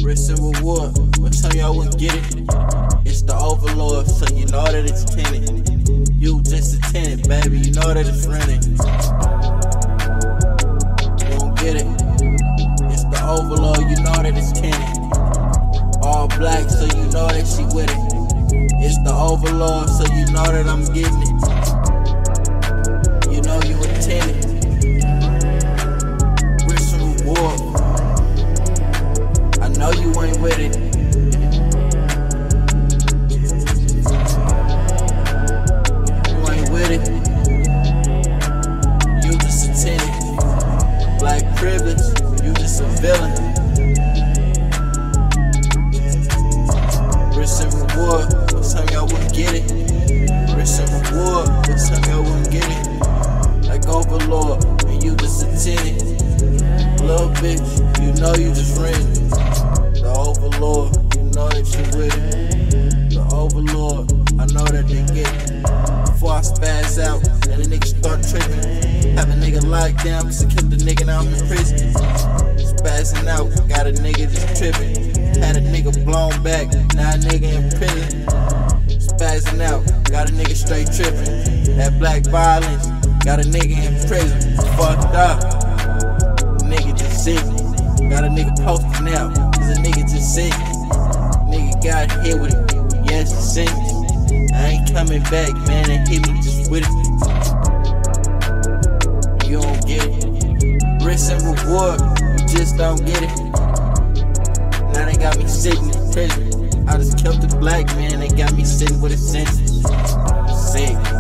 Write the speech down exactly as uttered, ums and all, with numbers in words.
Risk and reward, but tell y'all wouldn't get it. It's the overlord, so you know that it's tenant. You just a tenant, baby, you know that it's rented. You don't get it. It's the overlord, you know that it's tenant. All black, so you know that she with it. It's the overlord, so you know that I'm getting it. You know you a tenant. Risk and reward. I know you ain't with it. You ain't with it. You just a tenant. Black privilege, you just a villain. Risk and reward, but some y'all wouldn't get it. Risk and reward, but some y'all wouldn't get it. Like overlord, and you just a tenant. Little bitch, you know you just renting. The overlord, you know that you with it. The overlord, I know that they get it. Before I spaz out, and the niggas start tripping. Have a nigga locked down, cause I kept the nigga now I'm in prison. Spazzing out, got a nigga just tripping. Had a nigga blown back, now a nigga in prison. Spazzing out, got a nigga straight tripping. That black violence, got a nigga in prison. Fucked up, nigga just sick. Got a nigga posted now, cause a nigga just sick. Nigga got hit with it, yes, it's sentence. I ain't coming back, man, and hit me just with it. You don't get it. Risk and reward, you just don't get it. Now they got me sitting in prison. I just killed the black man, they got me sitting with a sentence. Sick.